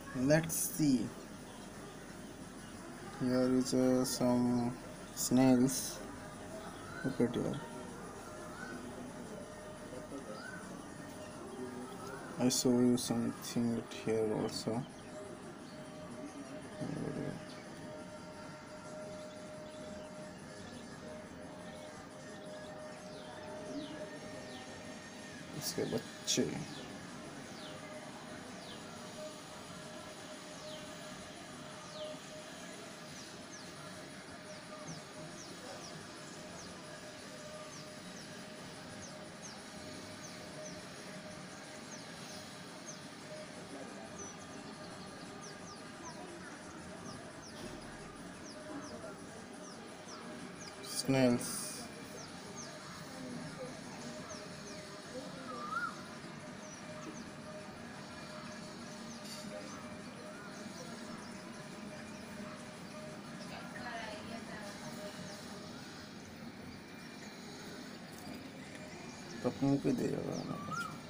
Let's see. Here is some snails. Look at here. I show you something at here also. इसके बच्चे snails. तो मुंह पे दे जाएगा ना कुछ।